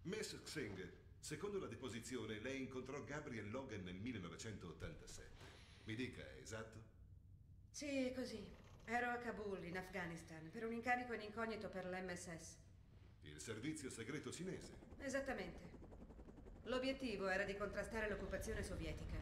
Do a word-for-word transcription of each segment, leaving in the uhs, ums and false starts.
Miss Singh, secondo la deposizione, lei incontrò Gabriel Logan nel millenovecentottantasette. Mi dica, è esatto? Sì, è così. Ero a Kabul, in Afghanistan, per un incarico in incognito per l'M S S. Il servizio segreto cinese. Esattamente. L'obiettivo era di contrastare l'occupazione sovietica.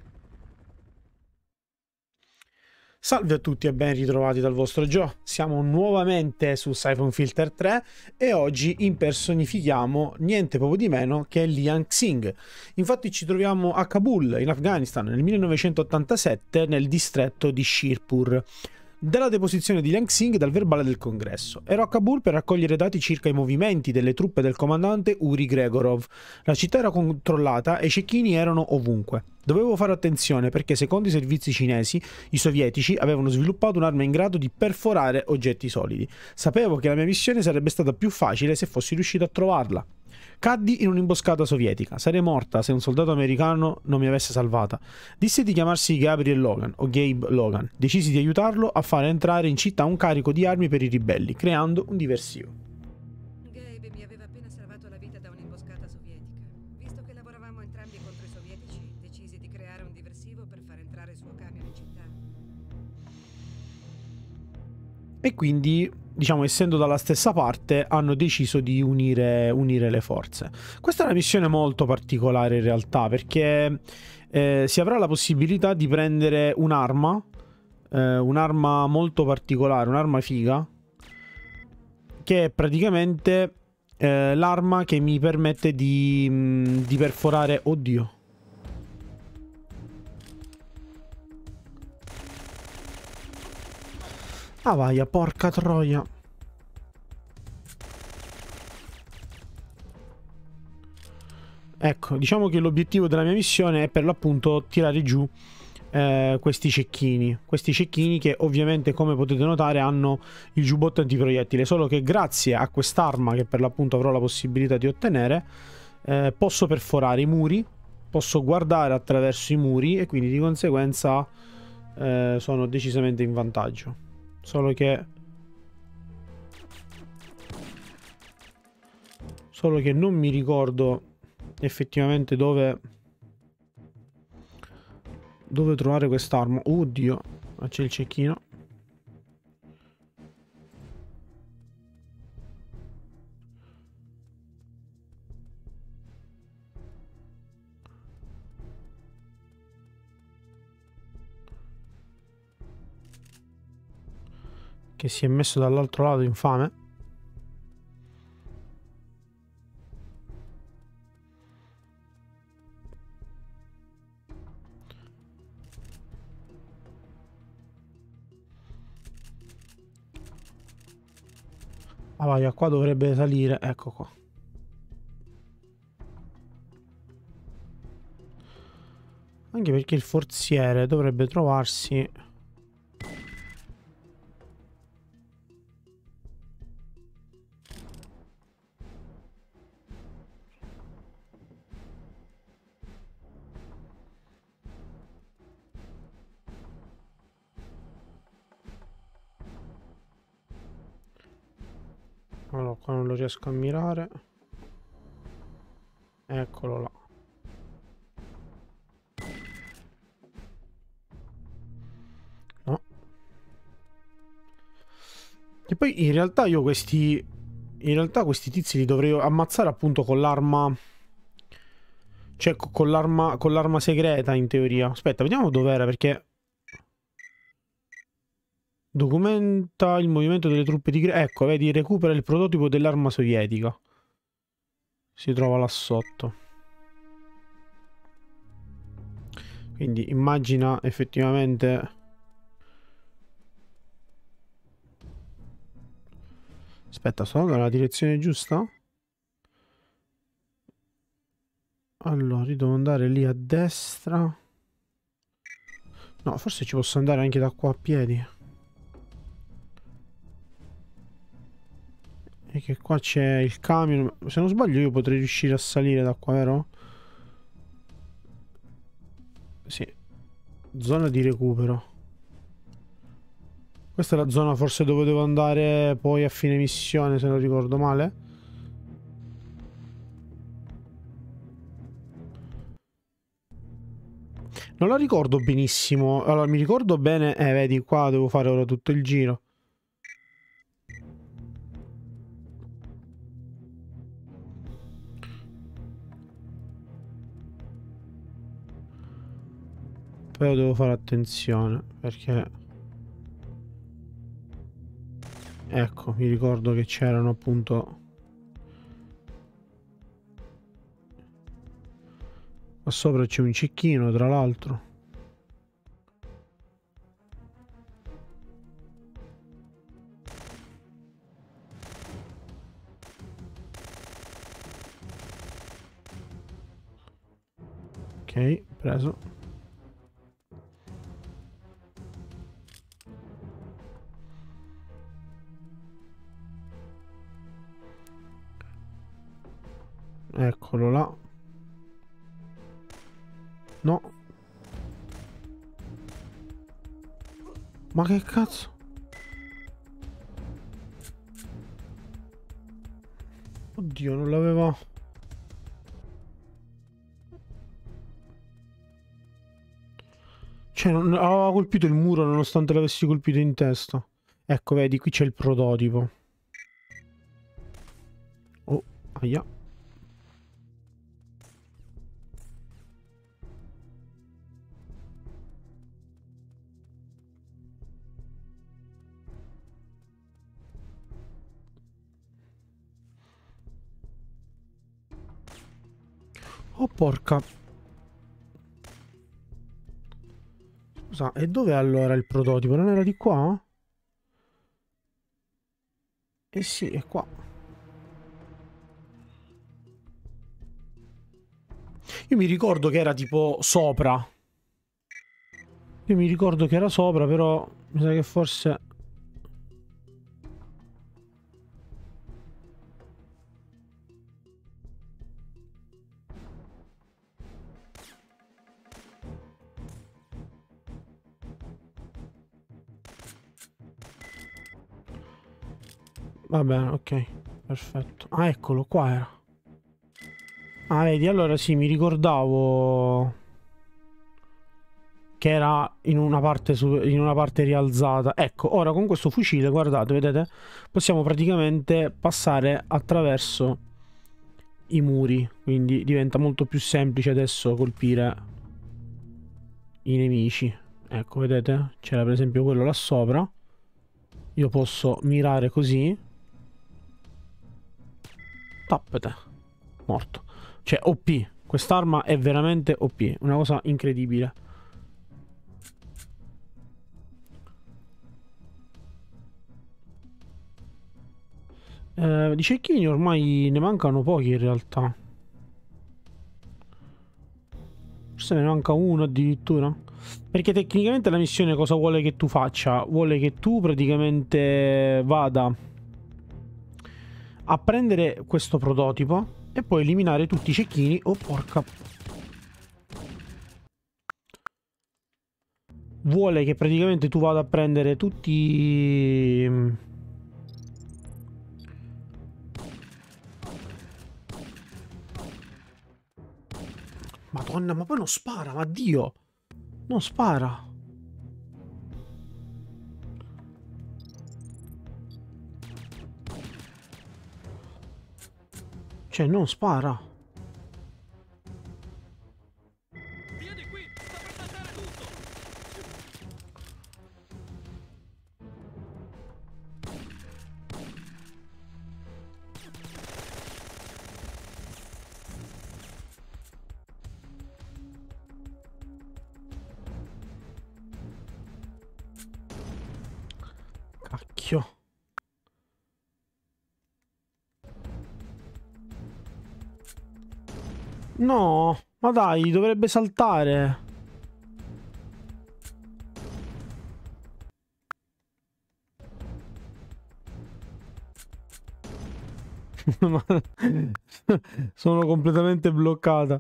Salve a tutti e ben ritrovati dal vostro Joe. Siamo nuovamente su Siphon Filter tre e oggi impersonifichiamo niente poco di meno che Liang Xing. Infatti ci troviamo a Kabul, in Afghanistan, nel millenovecentottantasette, nel distretto di Shirpur. Della deposizione di Liang Xing dal verbale del congresso. Ero a Kabul per raccogliere dati circa i movimenti delle truppe del comandante Uri Gregorov. La città era controllata e i cecchini erano ovunque. Dovevo fare attenzione perché secondo i servizi cinesi, i sovietici avevano sviluppato un'arma in grado di perforare oggetti solidi. Sapevo che la mia missione sarebbe stata più facile se fossi riuscito a trovarla. Caddi in un'imboscata sovietica. Sarei morta se un soldato americano non mi avesse salvata. Disse di chiamarsi Gabriel Logan o Gabe Logan. Decisi di aiutarlo a fare entrare in città un carico di armi per i ribelli, creando un diversivo. Gabe mi aveva appena salvato la vita da un'imboscata sovietica. Visto che lavoravamo entrambi contro i sovietici, decisi di creare un diversivo per far entrare il suo camion in città. E quindi, diciamo, essendo dalla stessa parte, hanno deciso di unire, unire le forze. Questa è una missione molto particolare in realtà, perché eh, si avrà la possibilità di prendere un'arma, eh, un'arma molto particolare, un'arma figa, che è praticamente eh, l'arma che mi permette di, mh, di perforare... Oddio. Ah vaia, porca troia. Ecco, diciamo che l'obiettivo della mia missione è per l'appunto tirare giù eh, questi cecchini. Questi cecchini che ovviamente, come potete notare, hanno il giubbotto antiproiettile. Solo che grazie a quest'arma che per l'appunto avrò la possibilità di ottenere, eh, posso perforare i muri, posso guardare attraverso i muri e quindi di conseguenza eh, sono decisamente in vantaggio. Solo che... Solo che non mi ricordo effettivamente dove... Dove trovare quest'arma. Oddio, ma c'è il cecchino. Che si è messo dall'altro lato, infame. Ah vai, qua dovrebbe salire. Ecco qua. Anche perché il forziere dovrebbe trovarsi... Allora, qua non lo riesco a mirare. Eccolo là. No. E poi in realtà io questi... In realtà questi tizi li dovrei ammazzare appunto con l'arma... Cioè con l'arma con l'arma segreta in teoria. Aspetta, vediamo dov'era perché... Documenta il movimento delle truppe di... Ecco, vedi, recupera il prototipo dell'arma sovietica. Si trova là sotto. Quindi immagina effettivamente... Aspetta, sto nella direzione giusta? Allora, io devo andare lì a destra. No, forse ci posso andare anche da qua a piedi. E che qua c'è il camion. Se non sbaglio io potrei riuscire a salire da qua, vero? Sì. Zona di recupero. Questa è la zona forse dove devo andare poi a fine missione, se non ricordo male. Non la ricordo benissimo. Allora, mi ricordo bene... Eh, vedi, qua devo fare ora tutto il giro. Però devo fare attenzione, perché... Ecco, mi ricordo che c'erano appunto... Qua sopra c'è un cecchino, tra l'altro. Ok, preso. Eccolo là. No. Ma che cazzo? Oddio, non l'aveva... Cioè, non aveva colpito il muro nonostante l'avessi colpito in testa. Ecco, vedi, qui c'è il prototipo. Oh, aia. Oh porca. Scusa, e dov'è allora il prototipo? Non era di qua? Eh sì, è qua. Io mi ricordo che era tipo sopra. Io mi ricordo che era sopra, però mi sa che forse... Va bene, ok, perfetto. Ah, eccolo, qua era. Ah, vedi, allora sì, mi ricordavo che era in una parte, su... in una parte rialzata. Ecco, ora con questo fucile, guardate, vedete? Possiamo praticamente passare attraverso i muri. Quindi diventa molto più semplice adesso colpire i nemici. Ecco, vedete? C'era per esempio quello là sopra. Io posso mirare così. Tappete. Morto. Cioè, O P. Quest'arma è veramente O P. Una cosa incredibile. Eh, di cecchini ormai ne mancano pochi in realtà. Forse ne manca uno addirittura. Perché tecnicamente la missione cosa vuole che tu faccia? Vuole che tu praticamente vada a prendere questo prototipo e poi eliminare tutti i cecchini. Oh porca. Vuole che praticamente tu vada a prendere tutti... Madonna, ma poi non spara, ma Dio! Non spara! Cioè, non spara! Vieni qui, sta per mandare tutto! Cacchio! No, ma dai, dovrebbe saltare. Sono completamente bloccata.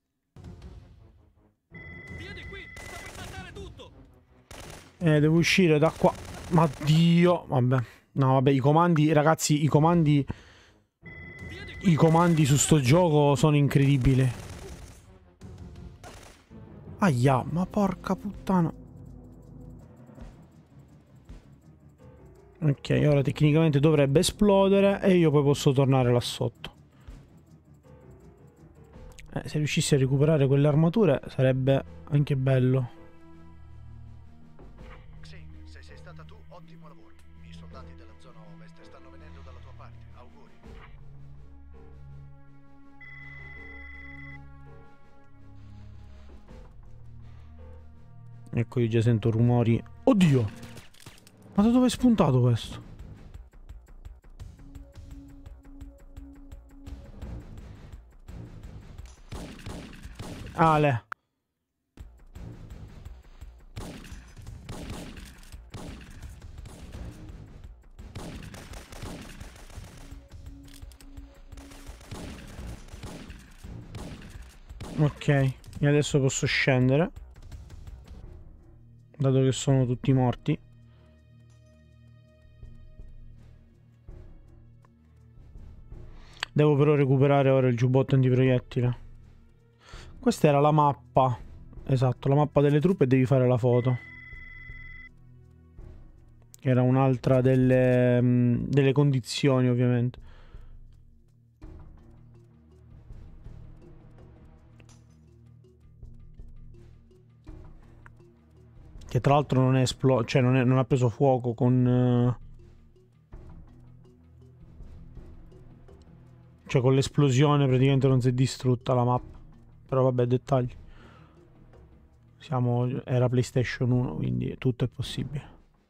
Vieni qui, sta per mandare tutto! Eh, devo uscire da qua. Ma Dio, vabbè. No, vabbè, i comandi, ragazzi, i comandi... I comandi su sto gioco sono incredibili. Aia, ma porca puttana. Ok, ora tecnicamente dovrebbe esplodere e io poi posso tornare là sotto. Eh, se riuscissi a recuperare quelle armature sarebbe anche bello. Sì, se sei stata tu, ottimo lavoro. I soldati della zona ovest stanno venendo dalla tua parte. Auguri. Ecco, io già sento rumori. Oddio! Ma da dove è spuntato questo? Ale. Ok, e adesso posso scendere, dato che sono tutti morti. Devo però recuperare ora il giubbotto antiproiettile. Questa era la mappa. Esatto, la mappa delle truppe e devi fare la foto. Che era un'altra delle, mh, delle condizioni, ovviamente. Che tra l'altro non è esploso, cioè non, è, non ha preso fuoco con... Uh, cioè con l'esplosione praticamente non si è distrutta la mappa. Però vabbè, dettagli. Siamo, era PlayStation uno, quindi tutto è possibile.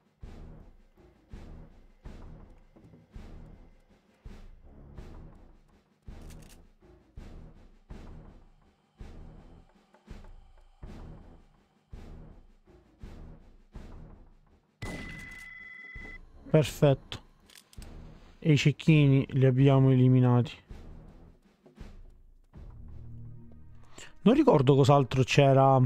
Perfetto. E i cecchini li abbiamo eliminati. Non ricordo cos'altro c'era.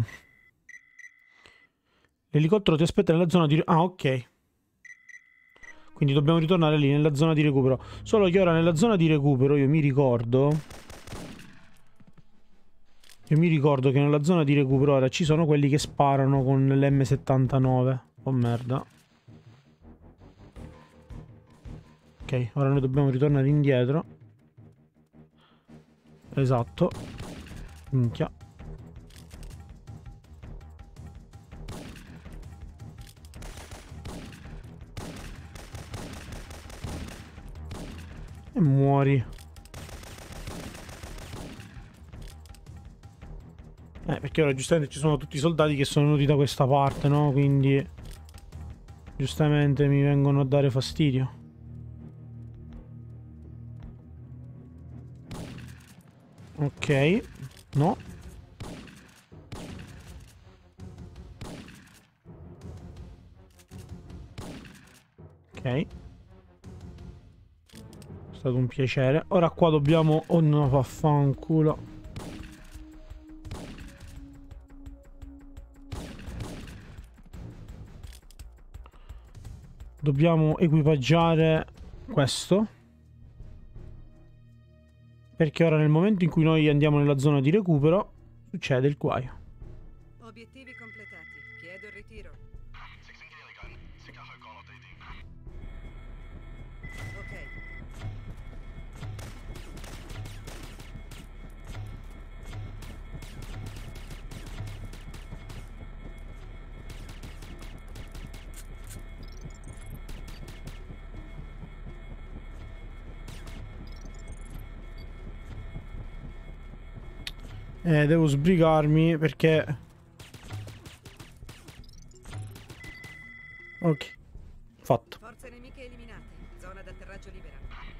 L'elicottero ti aspetta nella zona di... Ah, ok. Quindi dobbiamo ritornare lì, nella zona di recupero. Solo che ora nella zona di recupero io mi ricordo... Io mi ricordo che nella zona di recupero ora ci sono quelli che sparano con l'emme settantanove. Oh merda. Ok, ora noi dobbiamo ritornare indietro. Esatto. Minchia. E muori. Eh, perché ora giustamente ci sono tutti i soldati che sono venuti da questa parte, no? Quindi giustamente mi vengono a dare fastidio. Ok, no. Ok. È stato un piacere. Ora qua dobbiamo... Oh no, vaffanculo. Dobbiamo equipaggiare questo. Perché ora nel momento in cui noi andiamo nella zona di recupero succede il guaio. Obiettivi completati. Chiedo il ritiro. Ok. Eh, devo sbrigarmi perché... Ok, fatto. Forze nemiche eliminate. Zona d'atterraggio libera.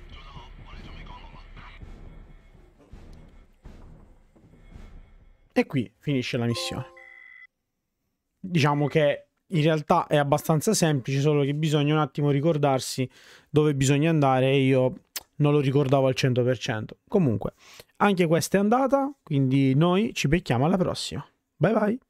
E qui finisce la missione. Diciamo che in realtà è abbastanza semplice, solo che bisogna un attimo ricordarsi dove bisogna andare e io non lo ricordavo al cento per cento. Comunque, anche questa è andata, quindi noi ci becchiamo alla prossima. Bye bye!